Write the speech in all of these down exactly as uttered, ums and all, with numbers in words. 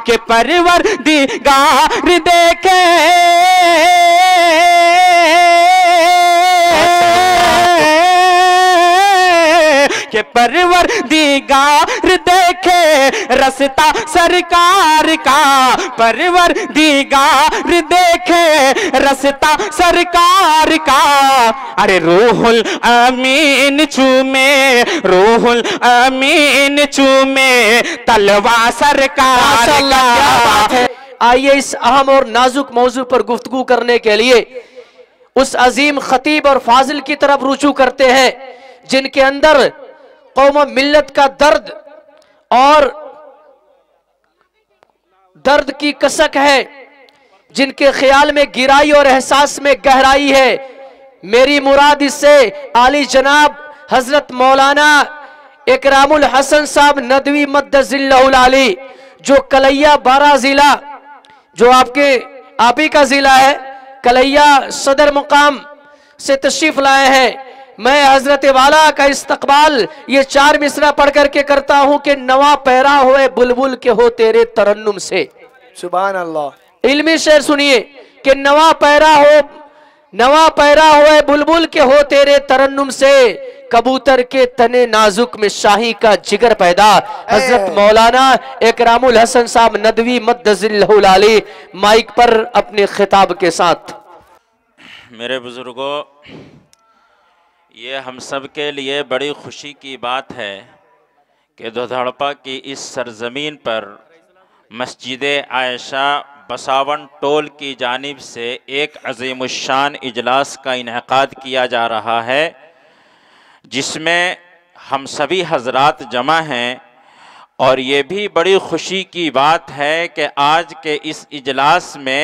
کہ پروردگار دیکھے کہ پروردگار دیکھے رستہ سرکار کا، پروردگار دیکھے رستہ سرکار کا، ارے روح الامین چومے، روح الامین چومے تلوا سرکار کا۔ آئیے اس اہم اور نازک موضوع پر گفتگو کرنے کے لیے اس عظیم خطیب اور فاضل کی طرف رجوع کرتے ہیں جن کے اندر قوم و ملت کا درد اور درد کی کسک ہے، جن کے خیال میں گہرائی اور احساس میں گہرائی ہے۔ میری مراد اس سے عالی جناب حضرت مولانا اکرام الحسن صاحب ندوی مدظ اللہ العالی، جو کلیا بارہ ضلع، جو آپ کے آپ ہی کا ضلع ہے، کلیا صدر مقام سے تشریف لائے ہیں۔ میں حضرت والا کا استقبال یہ چار مصرع پڑھ کر کے کرتا ہوں کہ نوا پیرا ہوئے بلبل کے ہو تیرے ترنم سے۔ سبحان اللہ۔ علمی شعر سنیے کہ نوا پیرا ہو نوا پیرا ہوئے بلبل کے ہو تیرے ترنم سے، کبوتر کے تنے نازک میں شاہی کا جگر پیدا۔ حضرت مولانا اکرام الحسن صاحب ندوی مدظ اللہ العالی مائک پر اپنے خطاب کے ساتھ۔ میرے بزرگوں، یہ ہم سب کے لیے بڑی خوشی کی بات ہے کہ دودھڑپا کی اس سرزمین پر مسجد عائشہ بساون ٹول کی جانب سے ایک عظیم الشان اجلاس کا انعقاد کیا جا رہا ہے، جس میں ہم سبھی حضرات جمع ہیں، اور یہ بھی بڑی خوشی کی بات ہے کہ آج کے اس اجلاس میں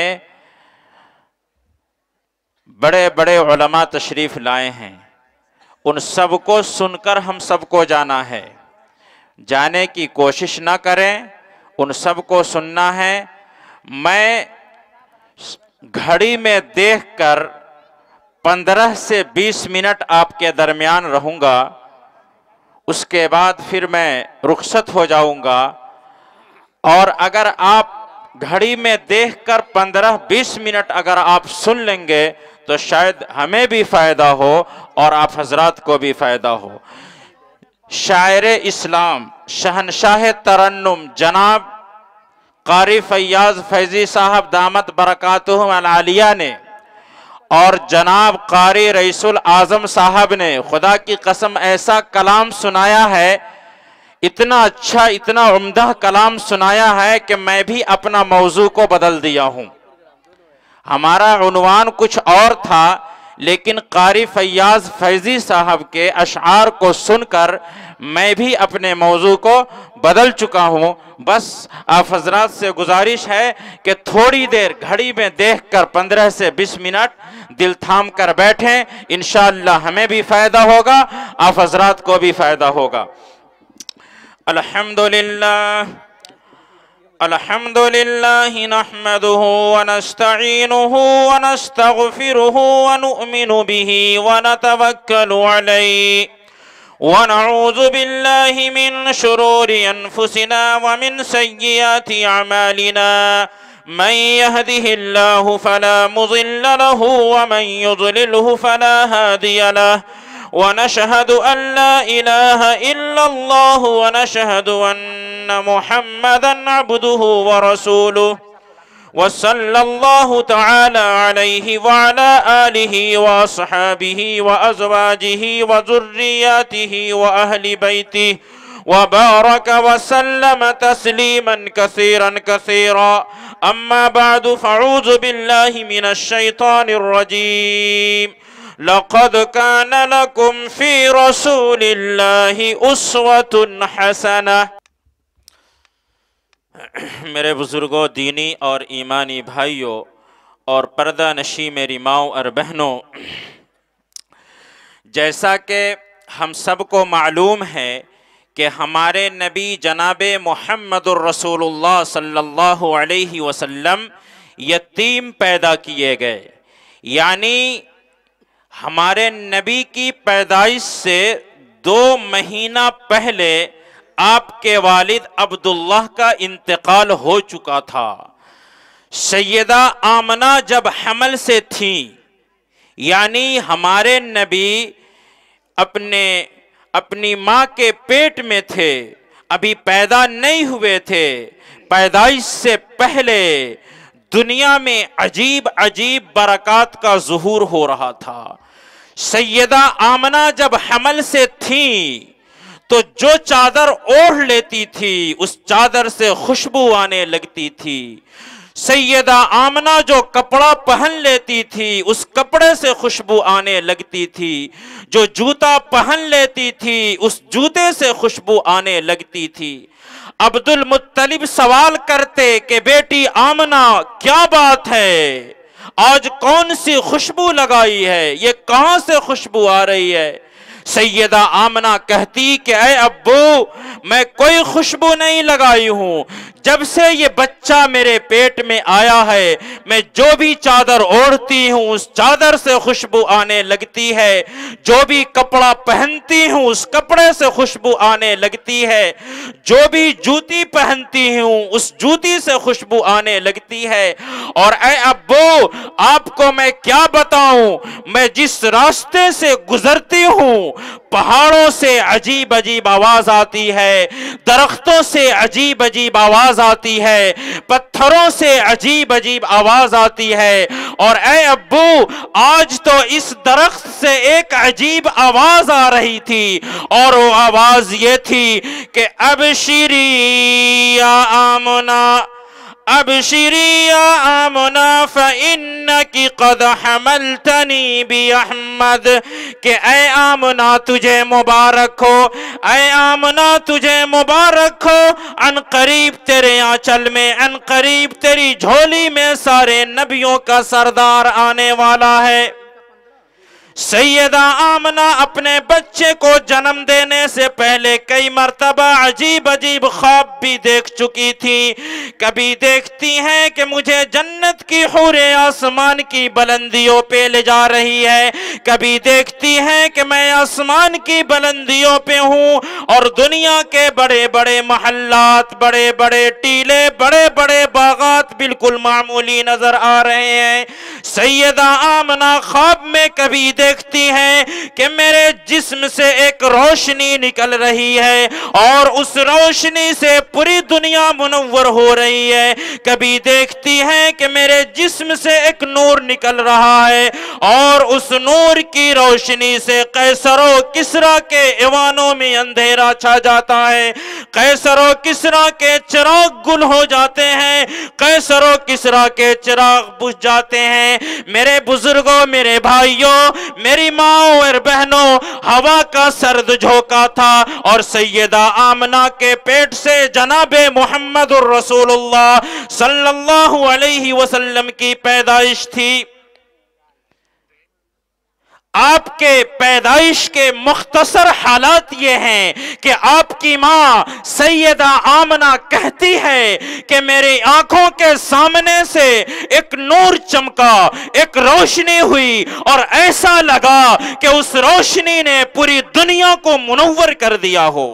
بڑے بڑے علماء تشریف لائے ہیں۔ ان سب کو سن کر ہم سب کو جانا ہے، جانے کی کوشش نہ کریں، ان سب کو سننا ہے۔ میں گھڑی میں دیکھ کر پندرہ سے بیس منٹ آپ کے درمیان رہوں گا، اس کے بعد پھر میں رخصت ہو جاؤں گا، اور اگر آپ گھڑی میں دیکھ کر پندرہ بیس منٹ اگر آپ سن لیں گے تو شاید ہمیں بھی فائدہ ہو اور آپ حضرات کو بھی فائدہ ہو۔ شاعر اسلام، شہنشاہ ترنم جناب قاری فیاض فیضی صاحب دامت برکاتہم العالیہ نے اور جناب قاری رئیس الاعظم صاحب نے خدا کی قسم ایسا کلام سنایا ہے، اتنا اچھا اتنا عمدہ کلام سنایا ہے کہ میں بھی اپنا موضوع کو بدل دیا ہوں۔ ہمارا عنوان کچھ اور تھا، لیکن قاری فیاض فیضی صاحب کے اشعار کو سن کر میں بھی اپنے موضوع کو بدل چکا ہوں۔ بس آپ حضرات سے گزارش ہے کہ تھوڑی دیر گھڑی میں دیکھ کر پندرہ سے بیس منٹ دل تھام کر بیٹھیں، انشاءاللہ ہمیں بھی فائدہ ہوگا، آپ حضرات کو بھی فائدہ ہوگا۔ الحمدللہ الحمد لله نحمده ونستعينه ونستغفره ونؤمن به ونتوكل عليه ونعوذ بالله من شرور أنفسنا ومن سيئات أعمالنا، من يهده الله فلا مضل له ومن يضلله فلا هادي له، ونشهد أن لا إله إلا الله ونشهد أن محمدًا عبده ورسوله، وصلى الله تعالى عليه وعلى آله وأصحابه وأزواجه وذرياته وأهل بيته وبارك وسلم تسليما كثيرا كثيرا. أما بعد، فاعوذ بالله من الشيطان الرجيم. لقد كان لكم في رسول الله أسوة حسنة. میرے بزرگوں، دینی اور ایمانی بھائیوں اور پردہ نشی میری ماؤں اور بہنوں، جیسا کہ ہم سب کو معلوم ہے کہ ہمارے نبی جناب محمد الرسول اللہ صلی اللہ علیہ وسلم یتیم پیدا کیے گئے، یعنی ہمارے نبی کی پیدائش سے دو مہینہ پہلے آپ کے والد عبداللہ کا انتقال ہو چکا تھا۔ سیدہ آمنہ جب حمل سے تھیں، یعنی ہمارے نبی اپنے اپنی ماں کے پیٹ میں تھے، ابھی پیدا نہیں ہوئے تھے، پیدائش سے پہلے دنیا میں عجیب عجیب برکات کا ظہور ہو رہا تھا۔ سیدہ آمنہ جب حمل سے تھیں تو جو چادر اوڑھ لیتی تھی اس چادر سے خوشبو آنے لگتی تھی۔ سیدہ آمنہ جو کپڑا پہن لیتی تھی اس کپڑے سے خوشبو آنے لگتی تھی، جو جوتا پہن لیتی تھی اس جوتے سے خوشبو آنے لگتی تھی۔ عبد المطلب سوال کرتے کہ بیٹی آمنہ کیا بات ہے، آج کون سی خوشبو لگائی ہے، یہ کہاں سے خوشبو آ رہی ہے؟ سیدہ آمنہ کہتی کہ اے ابو، میں کوئی خوشبو نہیں لگائی ہوں، جب سے یہ بچہ میرے پیٹ میں آیا ہے میں جو بھی چادر اوڑھتی ہوں اس چادر سے خوشبو آنے لگتی ہے، جو بھی کپڑا پہنتی ہوں اس کپڑے سے خوشبو آنے لگتی ہے، جو بھی جوتی پہنتی ہوں اس جوتی سے خوشبو آنے لگتی ہے۔ اور اے ابو، آپ کو میں کیا بتاؤں، میں جس راستے سے گزرتی ہوں پہاڑوں سے عجیب عجیب آواز آتی ہے، درختوں سے عجیب عجیب آواز آتی ہے، پتھروں سے عجیب عجیب آواز آتی ہے۔ اور اے ابو، آج تو اس درخت سے ایک عجیب آواز آ رہی تھی، اور وہ آواز یہ تھی کہ ابشری یا آمنہ، ابشری یا آمنہ فإنکی قد حملتنی بأحمد، کہ اے آمنہ تجھے مبارک ہو، اے آمنہ تجھے مبارک ہو، ان قریب تیرے آنچل میں، ان قریب تیری جھولی میں سارے نبیوں کا سردار آنے والا ہے۔ سیدہ آمنہ اپنے بچے کو جنم دینے سے پہلے کئی مرتبہ عجیب عجیب خواب بھی دیکھ چکی تھی۔ کبھی دیکھتی ہیں کہ مجھے جنت کی حوریں آسمان کی بلندیوں پہ لے جا رہی ہے، کبھی دیکھتی ہیں کہ میں آسمان کی بلندیوں پہ ہوں اور دنیا کے بڑے بڑے محلات، بڑے بڑے ٹیلے، بڑے بڑے باغات بالکل معمولی نظر آ رہے ہیں۔ سیدہ آمنہ خواب میں کبھی دیکھتی ہیں کہ میرے جسم سے ایک روشنی نکل رہی ہے اور اس روشنی سے پوری دنیا منور ہو رہی ہے، کبھی دیکھتی ہیں کہ میرے جسم سے ایک نور نکل رہا ہے اور اس نور کی روشنی سے قیصر و کسریٰ کے ایوانوں میں اندھیرا چھا جاتا ہے، قیصر و کسریٰ کے چراغ گل ہو جاتے ہیں، قیصر و کسریٰ کے چراغ بجھ جاتے ہیں۔ میرے بزرگوں، میرے بھائیوں، میری ماں اور بہنوں، ہوا کا سرد جھونکا تھا اور سیدہ آمنہ کے پیٹ سے جناب محمد الرسول اللہ صلی اللہ علیہ وسلم کی پیدائش تھی۔ آپ کے پیدائش کے مختصر حالات یہ ہیں کہ آپ کی ماں سیدہ آمنہ کہتی ہے کہ میری آنکھوں کے سامنے سے ایک نور چمکا، ایک روشنی ہوئی اور ایسا لگا کہ اس روشنی نے پوری دنیا کو منور کر دیا ہو۔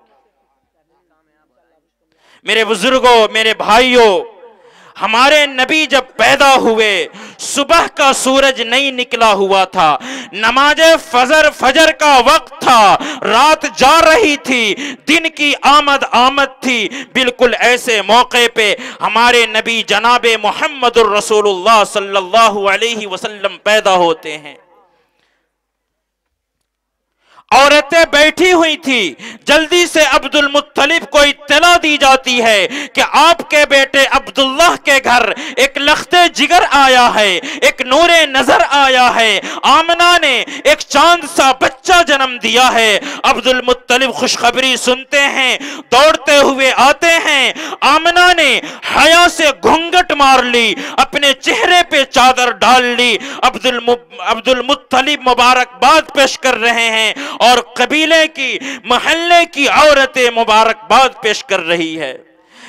میرے بزرگوں، میرے بھائیوں، ہمارے نبی جب پیدا ہوئے صبح کا سورج نہیں نکلا ہوا تھا، نماز فجر فجر کا وقت تھا، رات جا رہی تھی، دن کی آمد آمد تھی۔ بالکل ایسے موقع پہ ہمارے نبی جناب محمد الرسول اللہ صلی اللہ علیہ وسلم پیدا ہوتے ہیں۔ عورتیں بیٹھی ہوئی تھی، جلدی سے عبد المطلب کو اطلاع دی جاتی ہے کہ آپ کے بیٹے عبداللہ کے گھر ایک لخت جگر آیا ہے، ایک نور نظر آیا ہے، آمنہ نے ایک چاند سا بچہ جنم دیا ہے۔ عبد المطلب خوشخبری سنتے ہیں، دوڑتے ہوئے آتے ہیں۔ آمنہ نے حیا سے گھونگھٹ مار لی، اپنے چہرے پہ چادر ڈال لی۔ عبد المطلب مبارکباد پیش کر رہے ہیں اور قبیلے کی، محلے کی عورتیں مبارکباد پیش کر رہی ہے۔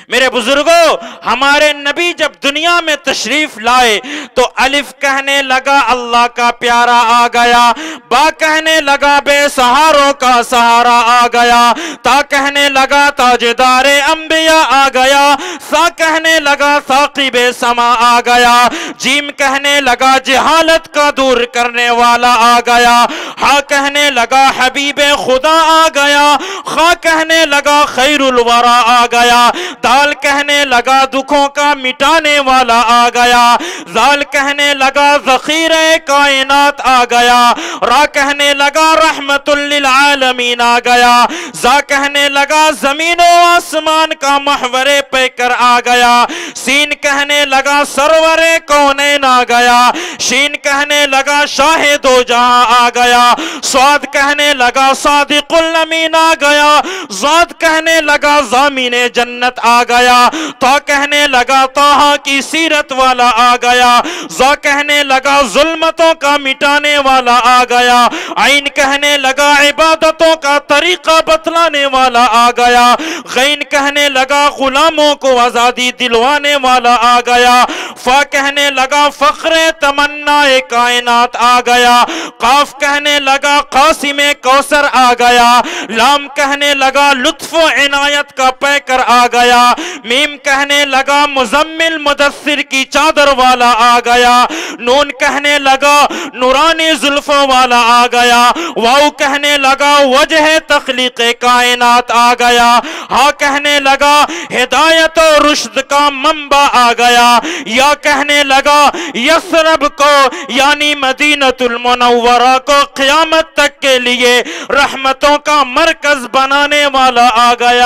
میرے بزرگوں، ہمارے نبی جب دنیا میں تشریف لائے تو الف کہنے لگا اللہ کا پیارا آ گیا، با کہنے لگا بے سہاروں کا سہارا آ گیا، تا کہنے لگا تاجدار انبیاء آ گیا، سا کہنے لگا ثاقب سما آ گیا، جیم کہنے لگا جہالت کا دور کرنے والا آ گیا، ہا کہنے لگا حبیب خدا آ گیا، خا کہنے لگا خیر الورا آ گیا، دال کہنے لگا دکھوں کا مٹانے والا آ گیا، زال کہنے لگا ذخیرہ کائنات آ گیا، را کہنے لگا رحمت للعالمین آ گیا، زا کہنے لگا زمین و آسمان کا محور پہ کر آ گیا، سین کہنے لگا سرور کونین آ گیا، شین کہنے لگا شاہد و جہاں آ گیا، سواد کہنے لگا صادق الامین آ گیا، زاد کہنے لگا ضامن جنت آ گیا، تا کہنے لگا طٰہٰ کی سیرت والا آ گیا، زا کہنے لگا ظلمتوں کا مٹانے والا آ گیا، عین کہنے لگا عبادتوں کا طریقہ بتلانے والا آ گیا، غین کہنے لگا غلاموں کو آزادی دلوانے والا آ گیا، فا کہنے لگا فخر تمنا کائنات آ گیا، قاف کہنے لگا قاسم کوثر آ گیا، لام کہنے لگا لطف و عنایت کا پیکر آ گیا، میم کہنے لگا مزمل مدثر کی چادر والا آ گیا، نون کہنے لگا نورانی زلفوں والا آ گیا، واو کہنے لگا وجہ تخلیق کائنات آ گیا، ہا کہنے لگا ہدایت و رشد کا منبع آ گیا، یا کہنے لگا یثرب کو یعنی مدینۃ المنورہ کو قیامت تک کے لیے رحمتوں کا مرکز بنانے والا آ گیا۔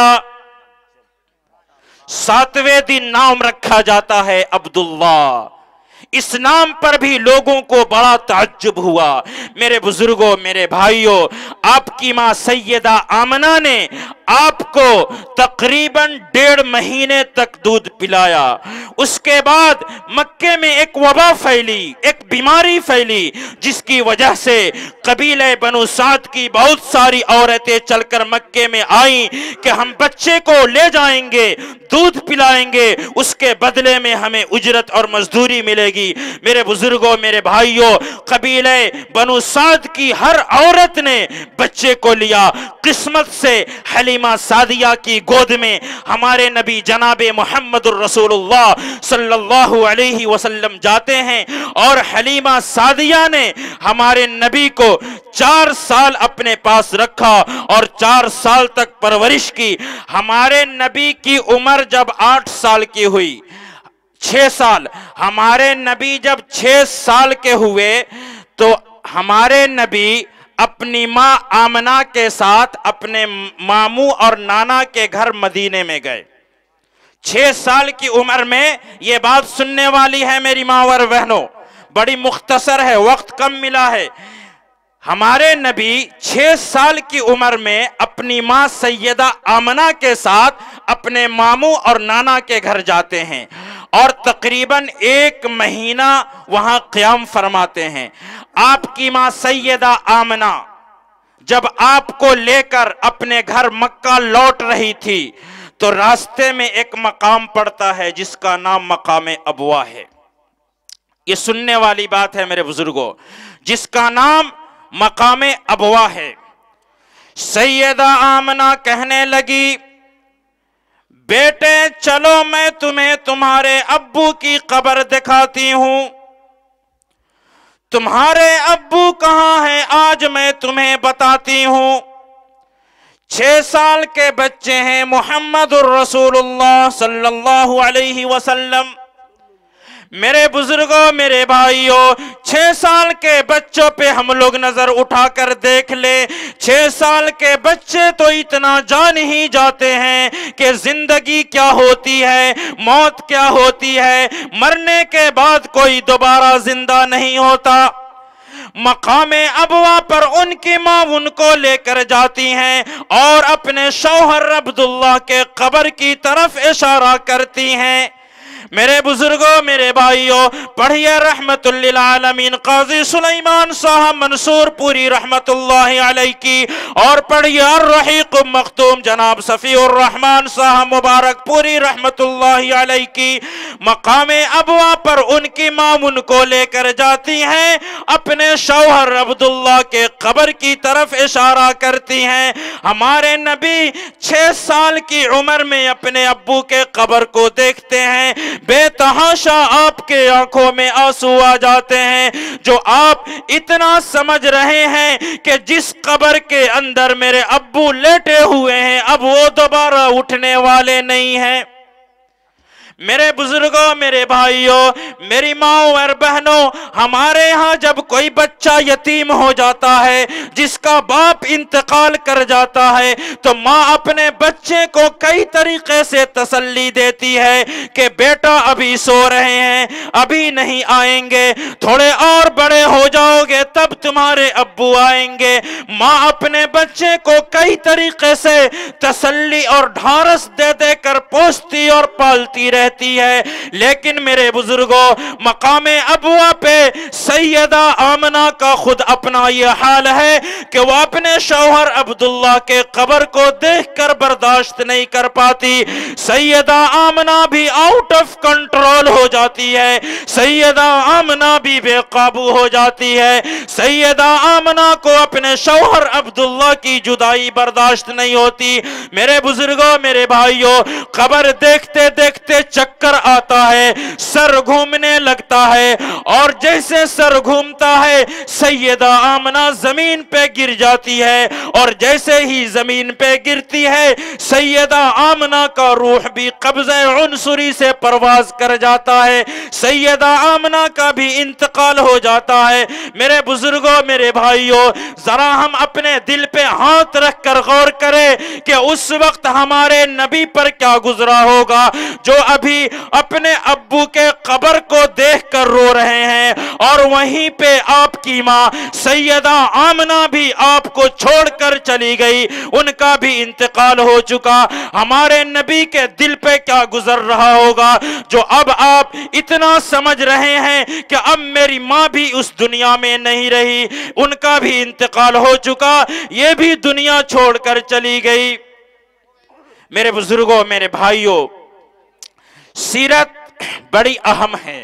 ساتویں دن نام رکھا جاتا ہے عبداللہ، اس نام پر بھی لوگوں کو بڑا تعجب ہوا۔ میرے بزرگوں، میرے بھائیوں، آپ کی ماں سیدہ آمنہ نے آپ کو تقریباً ڈیڑھ مہینے تک دودھ پلایا۔ اس کے بعد مکے میں ایک وبا پھیلی، ایک بیماری پھیلی، جس کی وجہ سے قبیلہ بنو سعد کی بہت ساری عورتیں چل کر مکے میں آئیں کہ ہم بچے کو لے جائیں گے، دودھ پلائیں گے، اس کے بدلے میں ہمیں اجرت اور مزدوری ملے گی۔ میرے بزرگوں، میرے بھائیوں، قبیلہ بنو سعد کی ہر عورت نے بچے کو لیا۔ قسمت سے حلیمہ سعدیہ کی گود میں ہمارے نبی جناب محمد الرسول اللہ صلی اللہ علیہ وسلم جاتے ہیں، اور حلیمہ سعدیہ نے ہمارے نبی کو چار سال اپنے پاس رکھا اور چار سال تک پرورش کی۔ ہمارے نبی کی عمر جب آٹھ سال کی ہوئی، چھ سال، ہمارے نبی جب چھ سال کے ہوئے تو ہمارے نبی اپنی ماں آمنہ کے ساتھ اپنے ماموں اور نانا کے گھر مدینے میں گئے۔ چھ سال کی عمر میں یہ بات سننے والی ہے میری ماں اور بہنوں، بڑی مختصر ہے، وقت کم ملا ہے۔ ہمارے نبی چھ سال کی عمر میں اپنی ماں سیدہ آمنہ کے ساتھ اپنے ماموں اور نانا کے گھر جاتے ہیں، اور تقریباً ایک مہینہ وہاں قیام فرماتے ہیں۔ آپ کی ماں سیدہ آمنہ جب آپ کو لے کر اپنے گھر مکہ لوٹ رہی تھی تو راستے میں ایک مقام پڑتا ہے جس کا نام مقام ابوا ہے۔ یہ سننے والی بات ہے میرے بزرگوں، جس کا نام مقام ابوا ہے۔ سیدہ آمنہ کہنے لگی، بیٹے چلو میں تمہیں تمہارے ابو کی قبر دکھاتی ہوں۔ تمہارے ابو کہاں ہیں آج میں تمہیں بتاتی ہوں۔ چھ سال کے بچے ہیں محمد الرسول اللہ صلی اللہ علیہ وسلم۔ میرے بزرگوں، میرے بھائیوں، چھ سال کے بچوں پہ ہم لوگ نظر اٹھا کر دیکھ لے، چھ سال کے بچے تو اتنا جان ہی جاتے ہیں کہ زندگی کیا ہوتی ہے، موت کیا ہوتی ہے، مرنے کے بعد کوئی دوبارہ زندہ نہیں ہوتا۔ مقام ابوا پر ان کی ماں ان کو لے کر جاتی ہیں اور اپنے شوہر عبداللہ کے قبر کی طرف اشارہ کرتی ہیں۔ میرے بزرگوں میرے بھائیوں پڑھیے رحمت للعالمین قاضی سلیمان صاحب منصور پوری رحمت اللہ علیہ کی، اور پڑھیے الرحیق مختوم جناب صفی الرحمن صاحب مبارک پوری رحمت اللہ علیہ کی۔ مقام ابوا پر ان کی ماں ان کو لے کر جاتی ہیں، اپنے شوہر عبداللہ کے قبر کی طرف اشارہ کرتی ہیں۔ ہمارے نبی چھ سال کی عمر میں اپنے ابو کے قبر کو دیکھتے ہیں، بے تحاشا آپ کے آنکھوں میں آنسو آ جاتے ہیں، جو آپ اتنا سمجھ رہے ہیں کہ جس قبر کے اندر میرے ابو لیٹے ہوئے ہیں اب وہ دوبارہ اٹھنے والے نہیں ہیں۔ میرے بزرگوں میرے بھائیوں میری ماں اور بہنوں، ہمارے ہاں جب کوئی بچہ یتیم ہو جاتا ہے، جس کا باپ انتقال کر جاتا ہے، تو ماں اپنے بچے کو کئی طریقے سے تسلی دیتی ہے کہ بیٹا ابھی سو رہے ہیں، ابھی نہیں آئیں گے، تھوڑے اور بڑے ہو جاؤ گے تب تمہارے ابو آئیں گے۔ ماں اپنے بچے کو کئی طریقے سے تسلی اور ڈھارس دے دے کر پوستی اور پالتی رہتی ہے، لیکن میرے بزرگوں مقام ابوا پہ سیدہ آمنہ کا خود اپنا یہ حال ہے کہ وہ اپنے شوہر عبداللہ کے قبر کو دیکھ کر برداشت نہیں کر پاتی۔ سیدہ آمنہ بھی آؤٹ آف کنٹرول ہو جاتی ہے، سیدہ آمنہ بھی بے قابو ہو جاتی ہے۔ سیدہ آمنہ کو اپنے شوہر عبداللہ کی جدائی برداشت نہیں ہوتی۔ میرے بزرگوں میرے بھائیوں قبر دیکھتے دیکھتے چکر آتا ہے، سر گھومنے لگتا ہے، اور جیسے سر گھومتا ہے سیدہ آمنہ زمین پہ گر جاتی ہے، اور جیسے ہی زمین پہ گرتی ہے سیدہ آمنہ کا روح بھی قبضہ عنصری سے پرواز کر جاتا ہے، سیدہ آمنہ کا بھی انتقال ہو جاتا ہے۔ میرے بزرگوں میرے بھائیوں ذرا ہم اپنے دل پہ ہاتھ رکھ کر غور کریں کہ اس وقت ہمارے نبی پر کیا گزرا ہوگا، جو ابھی اپنے ابو کے قبر کو دیکھ کر رو رہے ہیں، اور وہیں پہ آپ کی ماں سیدہ آمنہ بھی آپ کو چھوڑ کر چلی گئی، ان کا بھی انتقال ہو چکا۔ ہمارے نبی کے دل پہ کیا گزر رہا ہوگا، جو اب آپ اتنا سمجھ رہے ہیں کہ اب میری ماں بھی اس دنیا میں نہیں رہی، ان کا بھی انتقال ہو چکا، یہ بھی دنیا چھوڑ کر چلی گئی۔ میرے بزرگوں میرے بھائیوں سیرت بڑی اہم ہے۔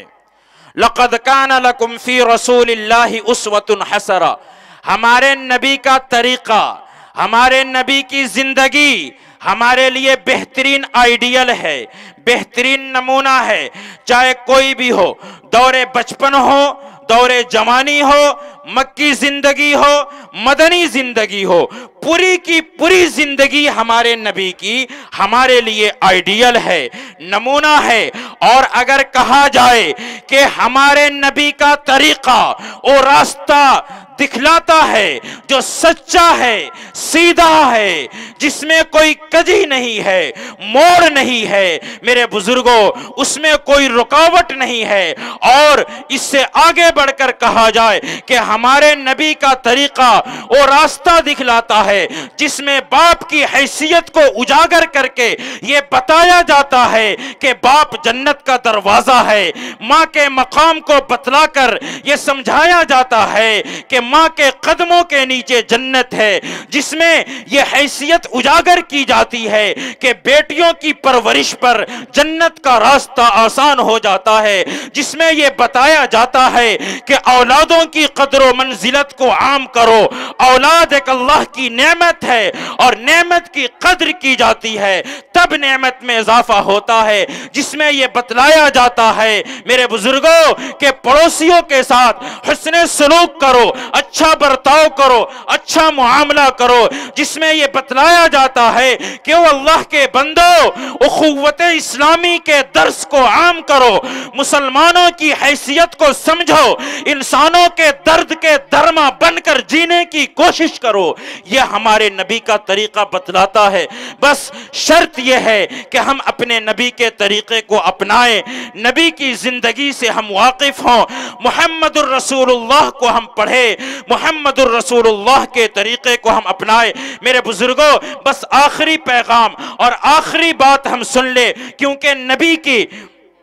لقد کان لکم فی رسول اللہ اسوۃ حسنہ، ہمارے نبی کا طریقہ، ہمارے نبی کی زندگی ہمارے لیے بہترین آئیڈیل ہے، بہترین نمونہ ہے، چاہے کوئی بھی ہو، دور بچپن ہو، دور جوانی ہو، مکی زندگی ہو، مدنی زندگی ہو، پوری کی پوری زندگی ہمارے نبی کی ہمارے لیے آئیڈیل ہے، نمونہ ہے۔ اور اگر کہا جائے کہ ہمارے نبی کا طریقہ اور راستہ دکھلاتا ہے جو سچا ہے، سیدھا ہے، جس میں کوئی کجی نہیں ہے، موڑ نہیں ہے، میرے بزرگوں اس میں کوئی رکاوٹ نہیں ہے، اور اس سے آگے بڑھ کر کہا جائے کہ ہمارے نبی کا طریقہ اور راستہ دکھلاتا ہے جس میں باپ کی حیثیت کو اجاگر کر کے یہ بتایا جاتا ہے کہ باپ جنت کا دروازہ ہے، ماں کے مقام کو بتلا کر یہ سمجھایا جاتا ہے کہ ماں کے قدموں کے نیچے جنت ہے، جس میں یہ حیثیت اجاگر کی جاتی ہے کہ بیٹیوں کی پرورش پر جنت کا راستہ آسان ہو جاتا ہے، جس میں یہ بتایا جاتا ہے کہ اولادوں کی قدر و منزلت کو عام کرو، اولاد ایک اللہ کی نعمت ہے اور نعمت کی قدر کی جاتی ہے تب نعمت میں اضافہ ہوتا ہے، جس میں یہ بتلایا جاتا ہے میرے بزرگوں کہ پڑوسیوں کے ساتھ حسن سلوک کرو، اچھا برتاؤ کرو، اچھا معاملہ کرو، جس میں یہ بتلایا جاتا ہے کہ وہ اللہ کے بندو اخوت اسلامی کے درس کو عام کرو، مسلمانوں کی حیثیت کو سمجھو، انسانوں کے درد کے درما بن کر جینے کی کوشش کرو، یہ ہمارے نبی کا طریقہ بتلاتا ہے۔ بس شرط یہ ہے کہ ہم اپنے نبی کے طریقے کو اپنائیں، نبی کی زندگی سے ہم واقف ہوں، محمد الرسول اللہ کو ہم پڑھیں، محمد الرسول اللہ کے طریقے کو ہم اپنائیں۔ میرے بزرگوں بس آخری پیغام اور آخری بات ہم سن لے، کیونکہ نبی کی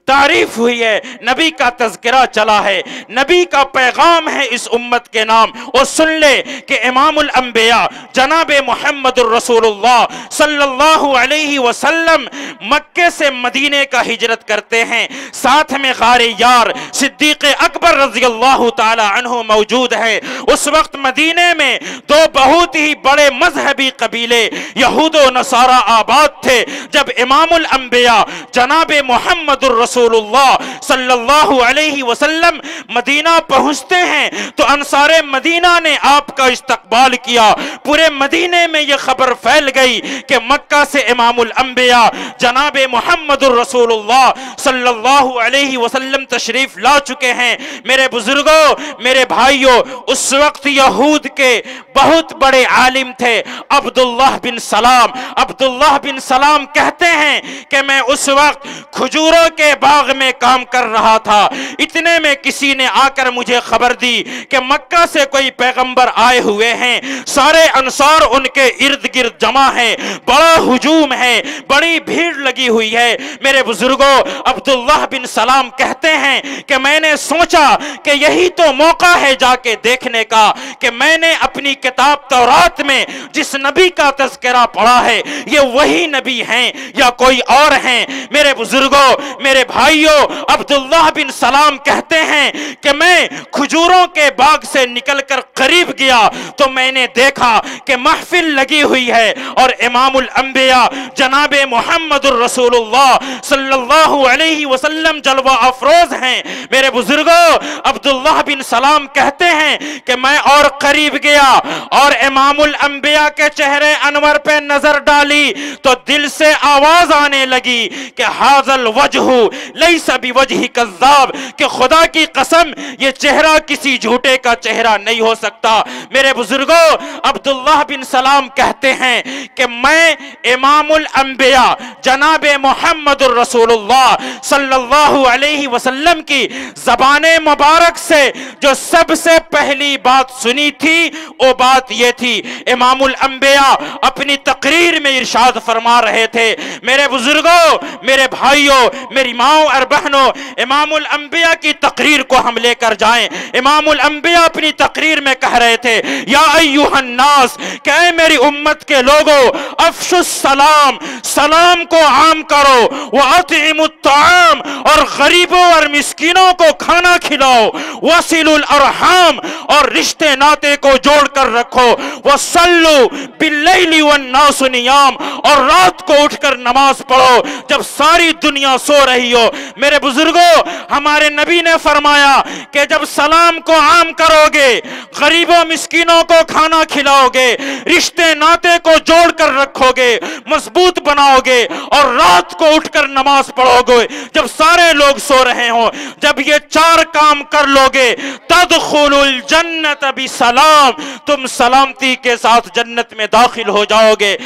तारीफ हुई है, नबी का तज़किरा चला है, नबी का पैगाम है इस उम्मत के नाम। और सुन ले कि इमामुल अंबिया जनाब मुहम्मदुर रसूलुल्लाह सल्लल्लाहु अलैहि वसल्लम मक्के से मदीने का हिजरत करते हैं, साथ में गारे यार सिद्दीक अकबर रज़ियल्लाहु ताला अन्हु मौजूद है। उस वक्त मदीने में दो बहुत ही बड़े मजहबी कबीले यहूदो नसारा आबाद थे। जब इमामुल अंबिया जनाब मुहम्मदुर रसूलुल्लाह सल्लल्लाहु अलैहि वसल्लम मदीना पहुंचते हैं तो अंसारे मदीना ने आपका इस्तकबाल किया। पूरे मदीने में यह खबर फैल गई कि मक्का से इमामुल अंबिया जनाब मुहम्मदुर रसूलुल्लाह सल्लल्लाहु अलैहि वसल्लम तशरीफ ला चुके हैं। मेरे बुजुर्गों, मेरे भाइयों, उस वक्त यहूद के बहुत बड़े आलिम थे अब्दुल्लाह बिन सलाम। अब्दुल्लाह बिन सलाम कहते हैं कि मैं उस वक्त खजूरों के बाग में काम कर रहा था, इतने में किसी ने आकर मुझे खबर दी कि मक्का से कोई पैगंबर आए हुए हैं। सारे अंसार उनके इर्द गिर्द जमा है, बड़ा हुजूम है, बड़ी भीड़ लगी हुई है। मेरे बुजुर्गों, अब्दुल्लाह बिन सलाम कहते हैं कि मैंने सोचा कि यही तो मौका है जाके देखने का कि मैंने अपनी किताब तौरात में जिस नबी का तज़किरा पढ़ा है ये वही नबी हैं या कोई और हैं। मेरे बुजुर्गों, मेरे भाइयों, अब्दुल्लाह बिन सलाम कहते हैं कि मैं खजूरों के बाग से निकलकर करीब गया तो मैंने देखा कि महफिल लगी हुई है और इमामुल अंबिया जनाब मुहम्मदुर रसूलुल्लाह सल्लल्लाहु अलैहि वसल्लम जलवा अफरोज हैं। मेरे बुजुर्गों, अब्दुल्लाह बिन सलाम कहते हैं कि मैं और करीब गया और इमामुल अंबिया के चेहरे अनवर पे नजर डाली तो दिल से आवाज आने लगी कि हाज़ल वजहु लैसा बिवजहि कज़्ज़ाब, कि खुदा की कसम ये चेहरा किसी झूठे का चेहरा नहीं हो सकता। मेरे बुजुर्गों, अब्दुल्लाह बिन सलाम कहते हैं कि मैं इमामुल अंबिया जनाब मुहम्मदुर रसूलुल्लाह सल्लल्लाहु अलैहि वसल्लम की ज़बाने मुबारक से जो सबसे पहली बात सुनी थी वो बात ये थी, इमामुल अंबिया अपनी तकरीर में इरशाद फरमा रहे थे। मेरे बुजुर्गों, मेरे भाइयों, मेरी माओ और बहनों, इमामुल अंबिया की तकरीर को हम लेकर जाएं। इमामुल अंबिया अपनी तकरीर में कह रहे थे, या अय्युहन नास, कहे मेरी उम्मत के लोगों, अफशुस सलाम, सलाम को आम करो, व अतइमुत ताम, और गरीबों और मिस्कीनों को खाना खिलाओ, वसिलुल अरहाम, और रिश्ते नाते को जोड़ कर रखो, वसल्लु बिल्लैलि वन्नासु नियाम, और रात को उठकर नमाज पढ़ो जब सारी दुनिया सो रही हो। मेरे बुजुर्गों, हमारे नबी ने फरमाया कि जब सलाम को आम करोगे, गरीबों मिस्कीनों को खाना खिलाओगे, रिश्ते नाते को जोड़ कर रखोगे, मजबूत बनाओगे और रात को उठकर नमाज पढ़ोगे जब सारे लोग सो रहे हो, जब ये चार काम कर लोगे, तदखुलुल जन्नत बिसलाम, तुम सलामती के साथ जन्नत में दाखिल हो जाओगे।